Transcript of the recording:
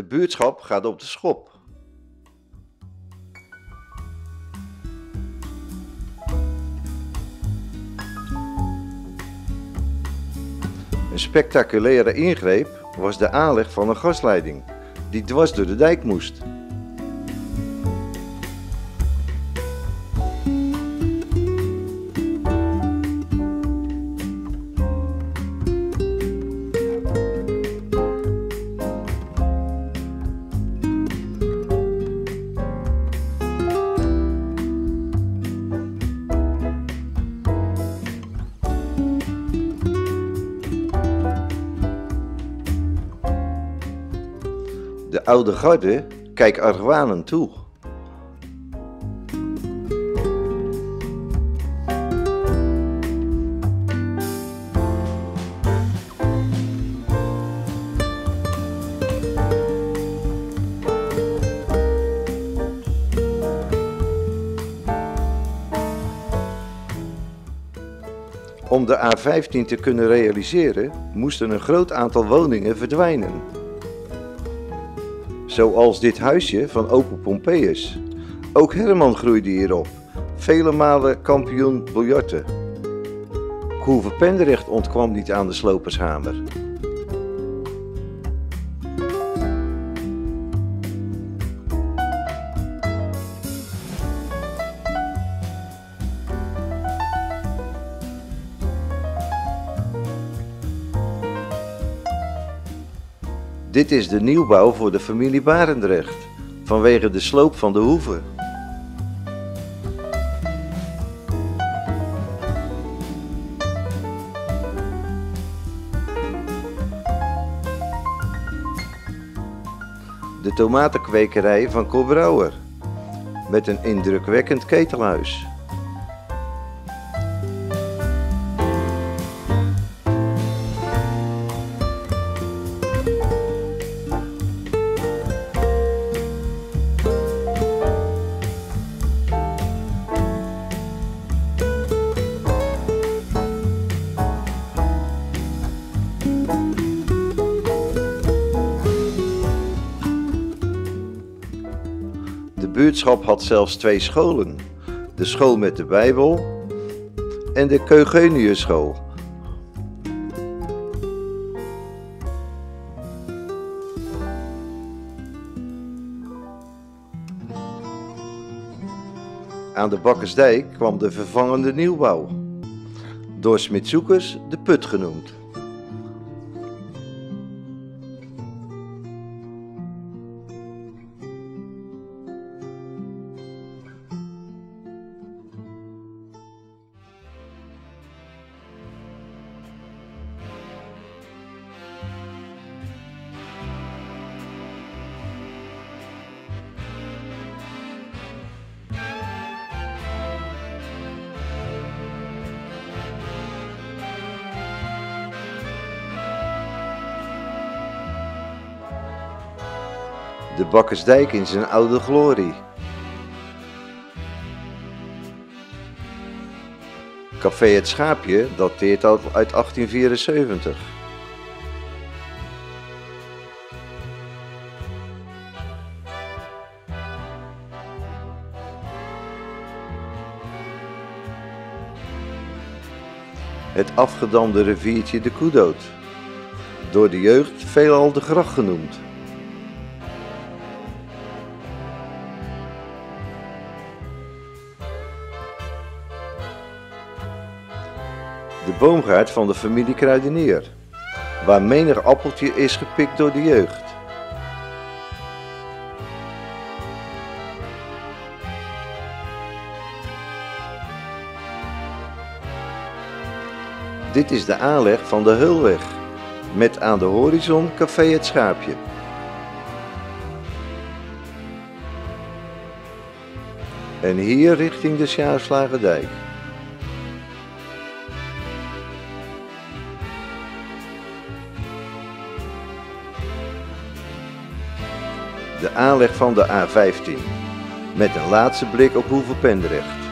buurtschap gaat op de schop. Een spectaculaire ingreep was de aanleg van een gasleiding die dwars door de dijk moest. De oude garde kijkt argwanend toe. Om de A15 te kunnen realiseren, moesten een groot aantal woningen verdwijnen. Zoals dit huisje van opa Pompeius. Ook Herman groeide hierop, vele malen kampioen biljarten. Koeve Pendrecht ontkwam niet aan de slopershamer. Dit is de nieuwbouw voor de familie Barendrecht, vanwege de sloop van de hoeve. De tomatenkwekerij van Cor Brouwer, met een indrukwekkend ketelhuis. De buurtschap had zelfs 2 scholen. De school met de Bijbel en de Keugeniusschool. Aan de Bakkersdijk kwam de vervangende nieuwbouw, door Smitszoekers de Put genoemd. De Bakkersdijk in zijn oude glorie. Café Het Schaapje dateert al uit 1874. Het afgedamde riviertje de Koedood, door de jeugd veelal de Gracht genoemd. De boomgaard van de familie Kruidenier, waar menig appeltje is gepikt door de jeugd. Dit is de aanleg van de Heulweg, met aan de horizon Café Het Schaapje. En hier richting de Sjaalslagerdijk. De aanleg van de A15, met een laatste blik op Hoeve Pendrecht.